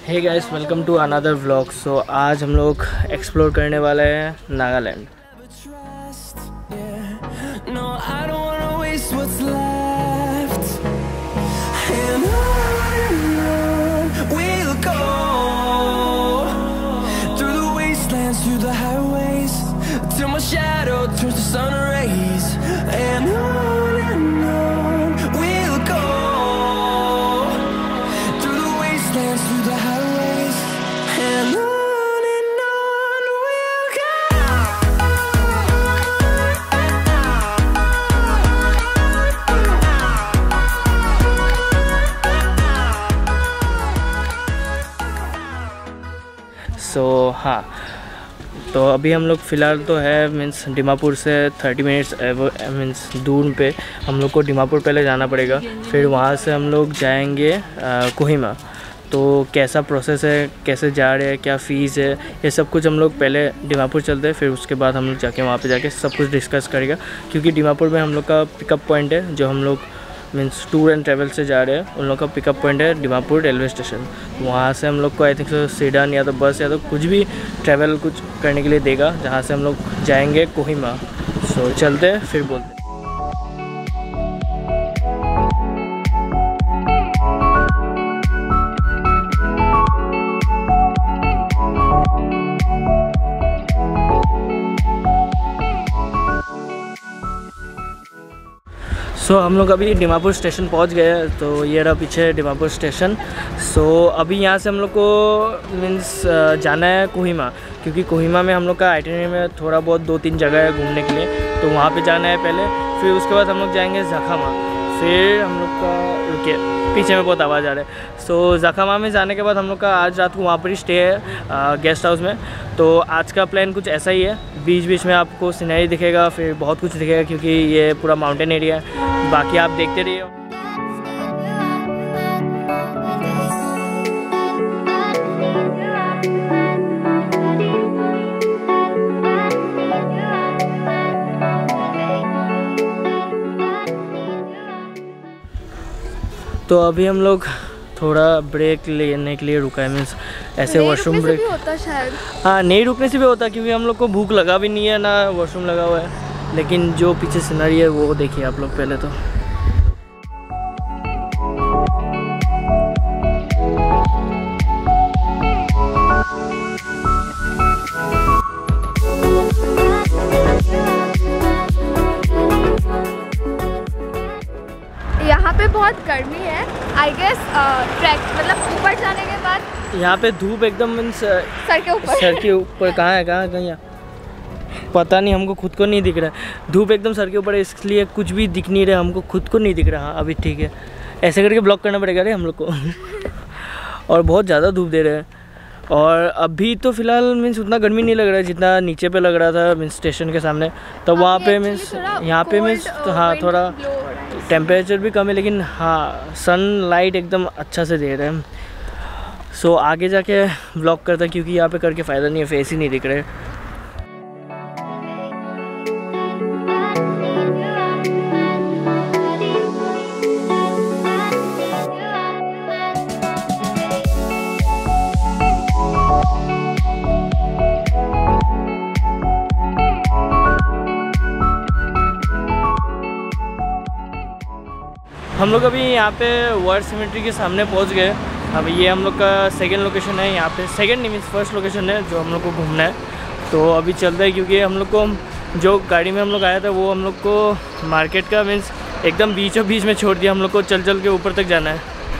Hey guys, welcome to another vlog. So आज हम लोग एक्सप्लोर करने वाले हैं नागालैंड। हाँ, तो अभी हम लोग फ़िलहाल तो है मीन्स दीमापुर से 30 मिनट्स मीन्स दूर पे हम लोग को दीमापुर पहले जाना पड़ेगा। फिर वहाँ से हम लोग जाएंगे कोहिमा। तो कैसा प्रोसेस है, कैसे जा रहे हैं, क्या फ़ीस है, ये सब कुछ हम लोग पहले दीमापुर चलते हैं। फिर उसके बाद हम लोग जाके वहाँ पे जाके सब कुछ डिस्कस करेगा, क्योंकि दीमापुर में हम लोग का पिकअप पॉइंट है। जो हम लोग मीन्स टूर एंड ट्रैवल से जा रहे हैं उन लोग का पिकअप पॉइंट है दीमापुर रेलवे स्टेशन। वहाँ से हम लोग को आई थिंक सो सीडान या तो बस या तो कुछ भी ट्रैवल कुछ करने के लिए देगा, जहाँ से हम लोग जाएंगे कोहिमा। सो चलते हैं, फिर बोलते हैं। हम लोग अभी दीमापुर स्टेशन पहुंच गए हैं। तो ये रहा पीछे दीमापुर स्टेशन। अभी यहाँ से हम लोग को मीन्स जाना है कोहिमा, क्योंकि कोहिमा में हम लोग का आइटिनरी में थोड़ा बहुत 2-3 जगह है घूमने के लिए। तो वहाँ पे जाना है पहले, फिर उसके बाद हम लोग जाएंगे जखामा। फिर हम लोग का रुकिए, पीछे में बहुत आवाज़ आ रहा है। जखामा में जाने के बाद हम लोग का आज रात को वहाँ पर ही स्टे है गेस्ट हाउस में। तो आज का प्लान कुछ ऐसा ही है। बीच बीच में आपको सीनरी दिखेगा, फिर बहुत कुछ दिखेगा, क्योंकि ये पूरा माउंटेन एरिया है। बाकी आप देखते रहिए। तो अभी हम लोग थोड़ा ब्रेक लेने के लिए रुका है। मीन्स ऐसे वॉशरूम ब्रेक होता शायद। हाँ, नहीं रुकने से भी होता, क्योंकि हम लोग को भूख लगा भी नहीं है ना वॉशरूम लगा हुआ है। लेकिन जो पीछे सीनरी है वो देखिए आप लोग पहले तो। यहाँ पे बहुत गर्मी है आई गेस। ट्रैक मतलब ऊपर जाने के बाद यहाँ पे धूप एकदम मीन्स सर के ऊपर कहाँ है कहाँ पता नहीं, हमको खुद को नहीं दिख रहा है। धूप एकदम सर के ऊपर है, इसलिए कुछ भी दिख नहीं रहा, हमको खुद को नहीं दिख रहा। अभी ठीक है, ऐसे करके ब्लॉक करना पड़ेगा रे हम लोग को। और बहुत ज़्यादा धूप दे रहे हैं। और अभी तो फ़िलहाल मीन्स उतना गर्मी नहीं लग रहा है जितना नीचे पे लग रहा था मीन्स स्टेशन के सामने। तो वहाँ पे मीन्स यहाँ पे मीन्स हाँ थोड़ा टेम्परेचर भी कम है, लेकिन हाँ सनलाइट एकदम अच्छा से दे रहे हैं। आगे जाके ब्लॉक करता, क्योंकि यहाँ पे करके फ़ायदा नहीं है, फेस ही नहीं दिख रहे। हम लोग अभी यहाँ पे वर्ल्ड सिमेट्री के सामने पहुँच गए। अब ये हम लोग का सेकंड लोकेशन है। यहाँ पे सेकंड नहीं मीन्स फर्स्ट लोकेशन है जो हम लोग को घूमना है। तो अभी चलते हैं, क्योंकि हम लोग को जो गाड़ी में हम लोग आया था वो हम लोग को मार्केट का मीन्स एकदम बीचों बीच में छोड़ दिया। हम लोग को चल चल के ऊपर तक जाना है,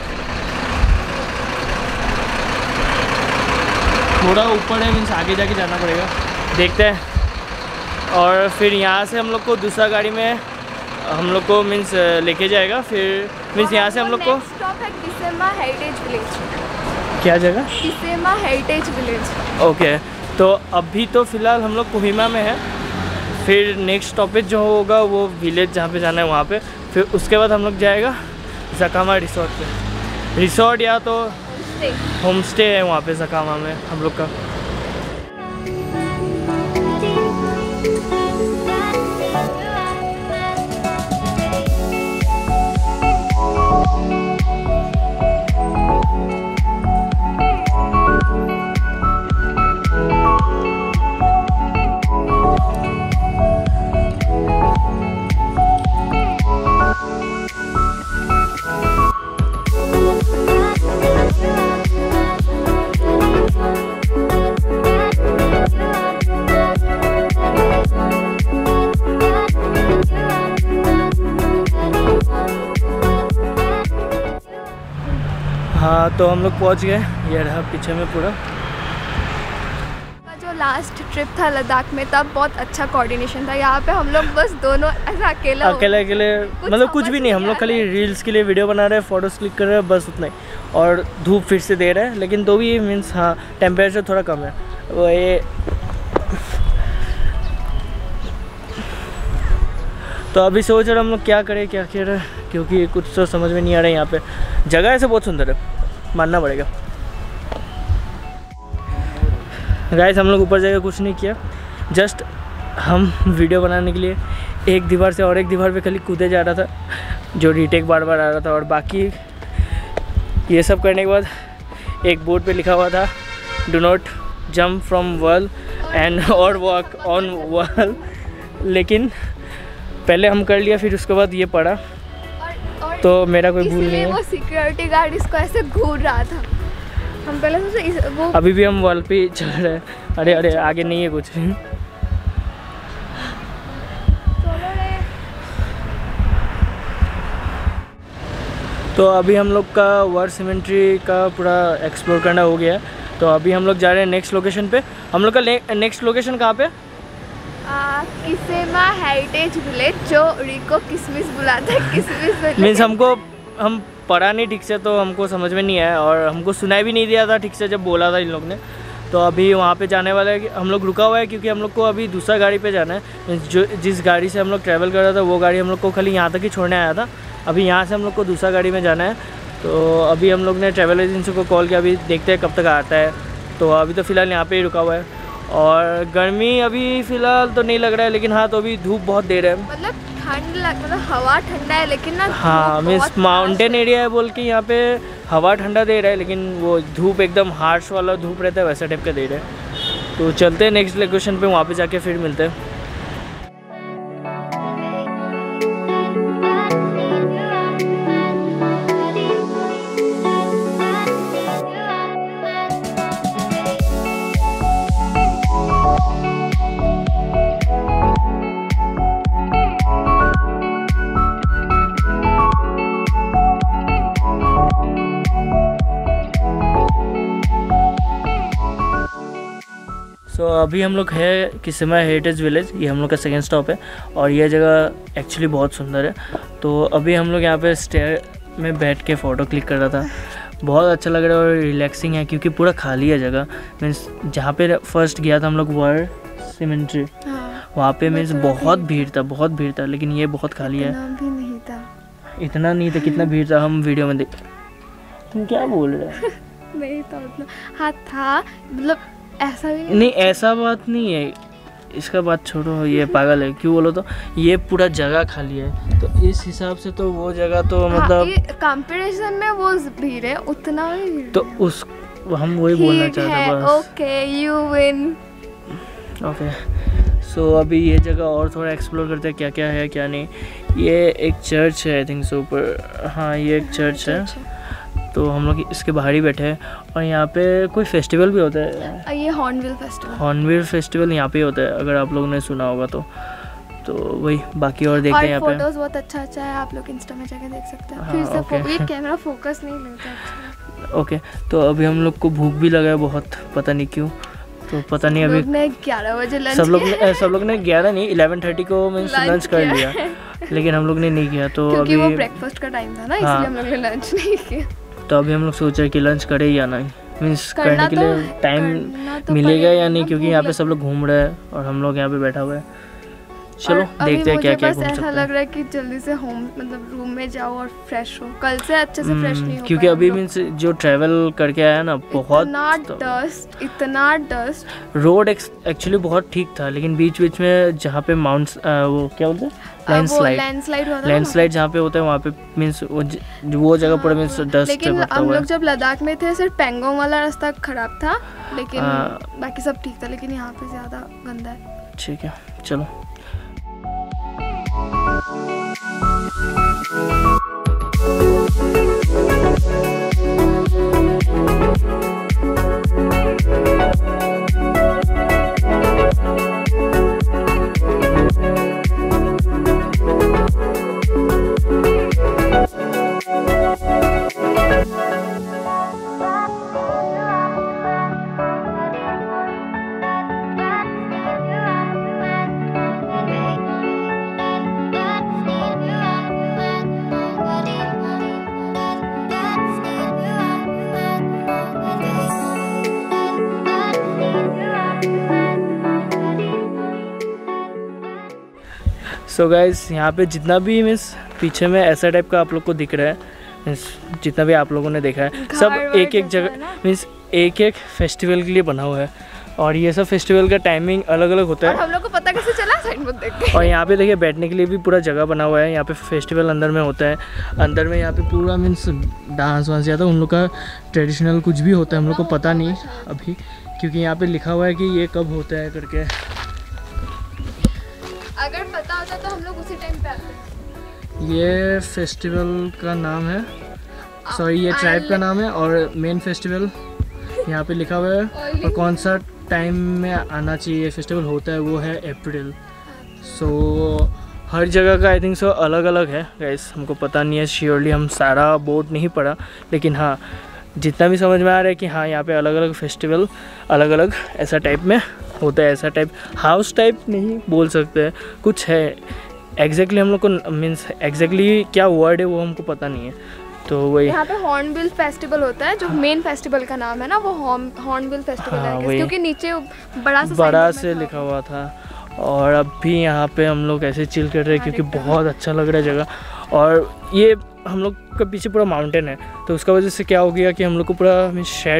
थोड़ा ऊपर है मीन्स आगे जाके जाना पड़ेगा, देखते हैं। और फिर यहाँ से हम लोग को दूसरा गाड़ी में हम लोग को मीन्स लेके जाएगा। फिर मीन्स यहाँ से हम लोग को स्टॉप है किसेमा हेरिटेज विलेज। क्या जगह? किसेमा हेरिटेज विलेज। ओके, तो अभी तो फ़िलहाल हम लोग कोहिमा में है। फिर नेक्स्ट स्टॉपेज जो होगा वो विलेज जहाँ पे जाना है वहाँ पे। फिर उसके बाद हम लोग जाएगा जखामा रिसोर्ट पे। रिसोर्ट या तो होम स्टे है वहाँ पे जखामा में हम लोग का। तो हम लोग पहुंच गए, ये रहा पीछे में पूरा। जो लास्ट ट्रिप था लद्दाख में तब बहुत अच्छा कोऑर्डिनेशन था। यहाँ पे हम लोग बस दोनों ऐसा अकेले मतलब कुछ भी नहीं, हम लोग खाली रील्स के लिए वीडियो बना रहे हैं, फोटोज़ क्लिक कर रहे हैं, बस उतना ही। और धूप फिर से दे रहा है, लेकिन तो भी मीन्स हाँ टेम्परेचर थोड़ा कम है वो ये। तो अभी सोच रहे हम लोग क्या करें क्या करें, क्योंकि कुछ तो समझ में नहीं आ रहा है। यहाँ पे जगह ऐसे बहुत सुंदर है, मानना पड़ेगा। गाइस हम लोग ऊपर जाकर कुछ नहीं किया, जस्ट हम वीडियो बनाने के लिए एक दीवार से और एक दीवार पे खाली कूदे जा रहा था, जो रीटेक बार बार आ रहा था। और बाकी ये सब करने के बाद एक बोर्ड पे लिखा हुआ था do not jump from wall and और वॉक ऑन वॉल, लेकिन पहले हम कर लिया, फिर उसके बाद ये पढ़ा। तो मेरा कोई भूल नहीं है। वो सिक्योरिटी गार्ड इसको ऐसे घूर रहा था, हम पहले सोचे वो अभी भी हम वॉल पे चल रहे हैं। अरे अरे आगे नहीं है कुछ। तो अभी हम लोग का वार सिमेट्री का पूरा एक्सप्लोर करना हो गया। तो अभी हम लोग जा रहे हैं नेक्स्ट लोकेशन पे। हम लोग का नेक्स्ट लोकेशन कहाँ पे? किसेमा हेरिटेज विलेज, जो रिको किसमिस बुलाता है, किसमिस विलेज। मीन्स हम पढ़ा नहीं ठीक से, तो हमको समझ में नहीं आया और हमको सुनाई भी नहीं दिया था ठीक से जब बोला था इन लोग ने। तो अभी वहाँ पे जाने वाला है, हम लोग रुका हुआ है क्योंकि हम लोग को अभी दूसरा गाड़ी पे जाना है। जो जिस गाड़ी से हम लोग ट्रैवल कर रहा था वो गाड़ी हम लोग को खाली यहाँ तक ही छोड़ने आया था। अभी यहाँ से हम लोग को दूसरा गाड़ी में जाना है। तो अभी हम लोग ने ट्रैवल एजेंसी को कॉल किया, अभी देखते हैं कब तक आता है। तो अभी तो फ़िलहाल यहाँ पे ही रुका हुआ है और गर्मी अभी फ़िलहाल तो नहीं लग रहा है, लेकिन हाँ तो अभी धूप बहुत देर है। मतलब ठंड मतलब हवा ठंडा है, लेकिन ना हाँ मीन्स माउंटेन एरिया है बोल के यहाँ पे हवा ठंडा दे रहा है, लेकिन वो धूप एकदम हार्श वाला धूप रहता है, वैसा टाइप का दे रहा है। तो चलते हैं नेक्स्ट लोकेशन पे, वहाँ पे जाके फिर मिलते हैं। तो अभी हम लोग है किसेमा हेरिटेज विलेज, ये हम लोग का सेकेंड स्टॉप है और ये जगह एक्चुअली बहुत सुंदर है। तो अभी हम लोग यहाँ पे स्टेयर में बैठ के फ़ोटो क्लिक कर रहा था, बहुत अच्छा लग रहा है और रिलैक्सिंग है क्योंकि पूरा खाली है जगह। मीन्स जहाँ पे फर्स्ट गया था हम लोग वार सिमेट्री, वहाँ पे मीन्स बहुत भीड़ था, लेकिन ये बहुत खाली है। इतना नहीं था, कितना भीड़ था हम वीडियो में देख। तुम क्या बोल रहे हो? नहीं था उतना, हाँ था, मतलब ऐसा भी नहीं ऐसा बात नहीं है, इसका बात छोड़ो, ये पागल है क्यों बोलो। तो ये पूरा जगह खाली है, तो इस हिसाब से तो वो जगह तो मतलब कंपटीशन में वो भीड़ है, उतना ही भीड़ तो उस हम वही बोलना चाहते हैं बस। Okay you win. Okay so अभी ये जगह और थोड़ा एक्सप्लोर करते हैं क्या क्या है क्या नहीं। ये एक चर्च है आई थिंक सो ऊपर, हाँ ये एक चर्च है। तो हम लोग इसके बाहर ही बैठे हैं और यहाँ पे कोई फेस्टिवल भी होता है, ये हॉर्नबिल फेस्टिवल यहाँ पे होता है, अगर आप लोगों ने सुना होगा तो वही। बाकी और देखते हैं यहाँ पे फोटोज बहुत अच्छा है, आप लोग इंस्टा में जाके देख सकते हैं। फिर से ये कैमरा फोकस नहीं लेता। ओके तो अभी हम लोग को भूख भी लगा है बहुत, पता नहीं क्यों। तो पता नहीं अभी 11 बजे लंच सब लोग ने 11 नहीं 11:30 को मीन्स लंच कर लिया, लेकिन हम लोग ने नहीं किया। तो क्योंकि वो ब्रेकफास्ट का टाइम था ना, इसलिए हम लोग ने लंच नहीं किया। तो अभी हम लोग सोच रहे कि लंच करें या नहीं, मीन्स करने के लिए टाइम मिलेगा या नहीं, क्योंकि यहाँ पे सब लोग घूम रहे हैं और हम लोग यहाँ पे बैठा हुआ है। चलो देखते हैं क्या क्या घूम सकते हैं। ऐसा लग रहा है कि जल्दी से होम मतलब रूम में जाओ और फ्रेश हो, कल से अच्छे से फ्रेश नहीं हो, क्योंकि अभी मीन्स जो ट्रैवल करके आया ना बहुत इतना डस्ट। रोड एक्चुअली बहुत ठीक था, लेकिन बीच बीच में जहाँ पे माउंट्स वो क्या बोलते हैं लैंडस्लाइड जहाँ पे होता है वहाँ पे मीन्स वो जगह पूरा मीन्स डस्ट। लेकिन हम लोग जब लद्दाख में थे सिर्फ पेंगोंग वाला रास्ता खराब था, लेकिन बाकी सब ठीक था, लेकिन यहाँ पे ज़्यादा गंदा है। ठीक है चलो। सो गाइस यहाँ पे जितना भी मीन्स पीछे में ऐसा टाइप का आप लोग को दिख रहा है, मीन्स जितना भी आप लोगों ने देखा है सब एक एक जगह मीन्स एक एक फेस्टिवल के लिए बना हुआ है। और ये सब फेस्टिवल का टाइमिंग अलग अलग होता है। और हम लोग को पता कैसे चला? साइड में देख के। और यहाँ पे देखिए बैठने के लिए भी पूरा जगह बना हुआ है। यहाँ पे फेस्टिवल अंदर में होता है, अंदर में यहाँ पे पूरा मीन्स डांस वांस ज़्यादा उन लोग का ट्रेडिशनल कुछ भी होता है, हम लोग को पता नहीं अभी, क्योंकि यहाँ पे लिखा हुआ है कि ये कब होता है करके। अगर पता होता तो हम लोग उसी टाइम पे आते। ये फेस्टिवल का नाम है, सॉरी ये ट्राइब का नाम है, और मेन फेस्टिवल यहाँ पे लिखा हुआ है, और कौन सा टाइम में आना चाहिए फेस्टिवल होता है वो है अप्रैल। सो हर जगह का आई थिंक सो अलग अलग है गाइस, हमको पता नहीं है श्योरली, हम सारा बोर्ड नहीं पढ़ा, लेकिन हाँ जितना भी समझ में आ रहा है कि हाँ यहाँ पे अलग अलग फेस्टिवल अलग अलग ऐसा टाइप में होता है। ऐसा टाइप हाउस टाइप नहीं बोल सकते हैं, कुछ है एग्जैक्टली हम लोग को मीन्स एग्जैक्टली क्या वर्ड है वो हमको पता नहीं है। तो वही यहाँ पे हॉर्नबिल फेस्टिवल होता है, जो मेन फेस्टिवल का नाम है ना वो हॉर्नबिल फेस्टिवल है, क्योंकि नीचे बड़ा से लिखा हुआ था। और अभी यहाँ पे हम लोग ऐसे चिल कर रहे हैं क्योंकि बहुत अच्छा लग रहा है जगह। और ये हम लोग का पीछे पूरा माउंटेन है, तो उसका वजह से क्या हो गया कि हम लोग को पूरा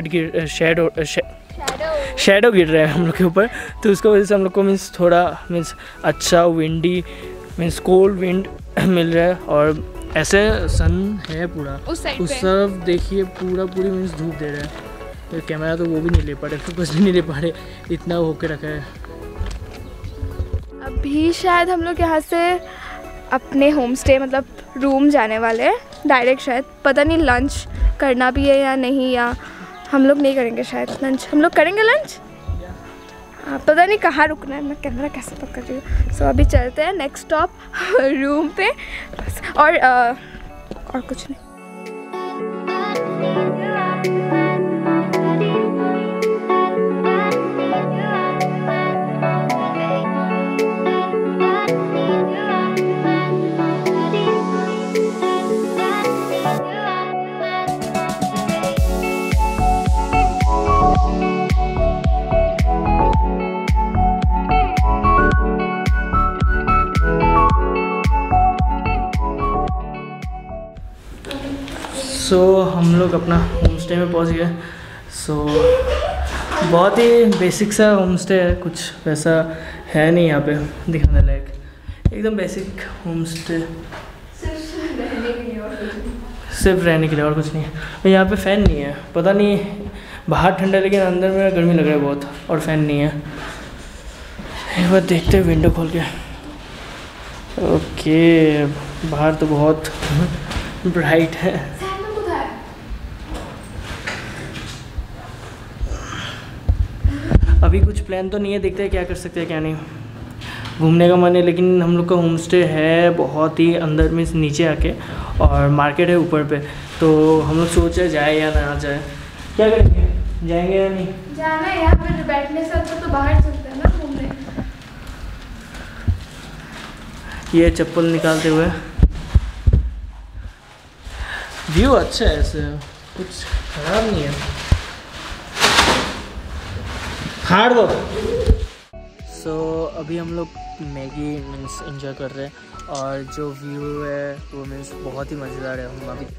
शेडो गिर रहा है हम लोग के ऊपर, तो उसकी वजह से हम लोग को मीन्स थोड़ा मीन्स अच्छा विंडी मीन्स कोल्ड विंड मिल रहा है। और ऐसे सन है पूरा उस तरफ देखिए, पूरी मीन्स धूप दे रहा है, तो कैमरा तो वो भी नहीं ले पा रहे, फोकस भी नहीं ले पा रहे, इतना होके रखा है। अभी शायद हम लोग यहाँ से अपने होम स्टे मतलब रूम जाने वाले हैं डायरेक्ट, शायद पता नहीं लंच करना भी है या नहीं, या हम लोग नहीं करेंगे शायद लंच। हम लोग करेंगे लंच, पता नहीं कहाँ रुकना है, मैं कैमरा कैसे पकड़ रही हूँ। सो अभी चलते हैं नेक्स्ट स्टॉप रूम पे, और कुछ नहीं। सो हम लोग अपना होम स्टे में पहुँच गए। सो बहुत ही बेसिक सा होम स्टे है, कुछ वैसा है नहीं यहाँ पे दिखाने लायक, एकदम बेसिक होम स्टे, सिर्फ रहने के लिए और कुछ नहीं है। यहाँ पे फ़ैन नहीं है, पता नहीं बाहर ठंडा लेकिन अंदर में गर्मी लग रहा है बहुत, और फ़ैन नहीं है। एक बार देखते हैं विंडो खोल के। ओके बाहर तो बहुत ब्राइट है। अभी कुछ प्लान तो नहीं है, देखते हैं क्या कर सकते हैं क्या नहीं। घूमने का मन है, लेकिन हम लोग का होम स्टे है बहुत ही अंदर में नीचे आके, और मार्केट है ऊपर पे, तो हम लोग सोच रहे जाए या ना जाए, क्या करेंगे, जाएंगे या नहीं? जाना है, यहाँ पे बैठने से अच्छा तो बाहर चलते हैं ना घूमने। ये चप्पल निकालते हुए व्यू अच्छा है, ऐसे कुछ खराब नहीं है। हार दो। सो अभी हम लोग मैगी मीन्स एंजॉय कर रहे हैं, और जो व्यू है वो मीन्स बहुत ही मज़ेदार है। हम अभी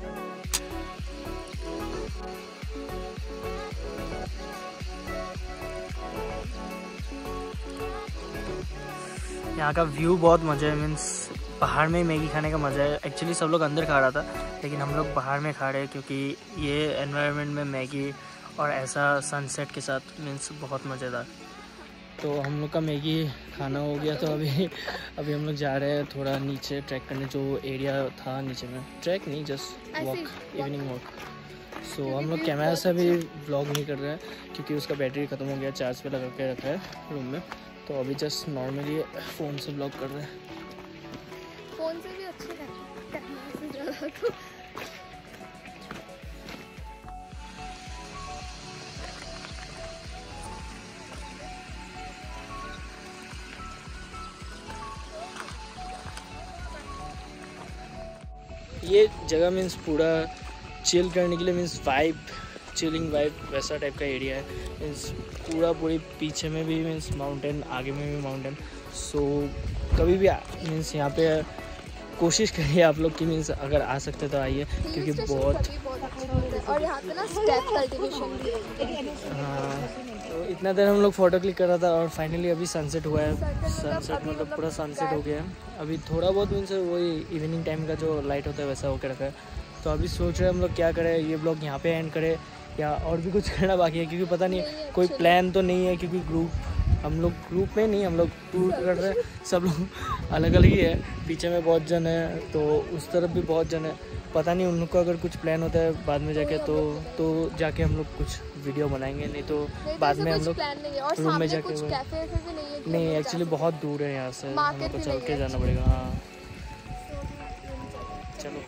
यहाँ का व्यू बहुत मज़ा है, मीन्स बाहर में मैगी खाने का मज़ा है। एक्चुअली सब लोग अंदर खा रहा था, लेकिन हम लोग बाहर में खा रहे हैं, क्योंकि ये एनवायरनमेंट में मैगी और ऐसा सनसेट के साथ मीन्स बहुत मज़ेदार। तो हम लोग का मैगी खाना हो गया, तो अभी हम लोग जा रहे हैं थोड़ा नीचे ट्रैक करने, जो एरिया था नीचे में, ट्रैक नहीं just walk, evening walk. So हम लोग कैमरा से भी व्लॉग नहीं कर रहे हैं, क्योंकि उसका बैटरी ख़त्म हो गया, चार्ज पे लगा के रखा है रूम में, तो अभी जस्ट नॉर्मली फ़ोन से व्लॉग कर रहे हैं। फ़ोन से भी अच्छे लगते हैं। ये जगह मीन्स पूरा चिल करने के लिए, मीन्स वाइब, चिलिंग वाइब वैसा टाइप का एरिया है। मीन्स पूरी पीछे में भी मीन्स माउंटेन, आगे में भी माउंटेन। सो कभी भी मीन्स यहाँ पे कोशिश करिए आप लोग की, मीन्स अगर आ सकते तो आइए, क्योंकि बहुत और यहाँ पे ना स्टेप कल्टीवेशन भी है। हाँ, तो इतना देर हम लोग फ़ोटो क्लिक कर रहा था और फाइनली अभी सनसेट हुआ है। सनसेट मतलब पूरा सनसेट हो गया है। अभी थोड़ा बहुत मीन्स वही इवनिंग टाइम का जो लाइट होता है वैसा होकर रखा है। तो अभी सोच रहे हैं हम लोग क्या करें, ये ब्लॉग यहाँ पे एंड करें या और भी कुछ करना बाकी है, क्योंकि पता नहीं कोई प्लान तो नहीं है, क्योंकि हम लोग ग्रुप में नहीं, हम लोग टूर कर रहे हैं, सब लोग अलग अलग ही है। पीछे में बहुत जन है तो उस तरफ भी बहुत जन है, पता नहीं उन लोग का अगर कुछ प्लान होता है बाद में जाके तो जाके हम लोग कुछ वीडियो बनाएंगे, नहीं तो बाद में हम लोग रूम में जाके नहीं, एक्चुअली बहुत दूर है यहाँ से, हम लोग को चल के जाना पड़ेगा। हाँ चलो।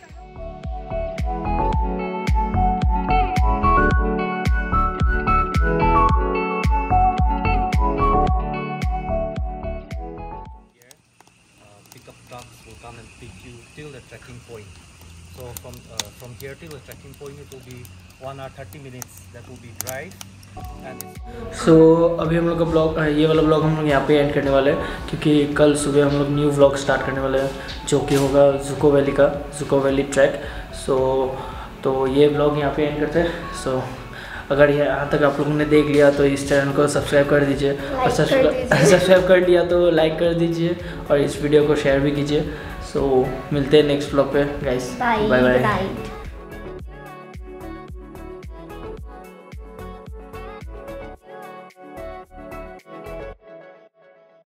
Pickup trucks will come and pick you till the trekking point. So from here till the trekking point it will be 1 hour 30 minutes. That will be drive. So अभी हम लोग का ब्लॉग, ये वाला ब्लॉग हम लोग यहाँ पे एंड करने वाले हैं, क्योंकि कल सुबह हम लोग न्यू ब्लॉग स्टार्ट करने वाले हैं जो कि होगा जुको वैली का, जुको वैली ट्रैक। तो ये ब्लॉग यहाँ पे एंड करते हैं। सो अगर यहाँ तक आप लोगों ने देख लिया तो इस चैनल को सब्सक्राइब कर दीजिए, और सब्सक्राइब कर लिया तो लाइक कर दीजिए और इस वीडियो को शेयर भी कीजिए। सो मिलते हैं नेक्स्ट ब्लॉग पे गाइस, बाय बाय।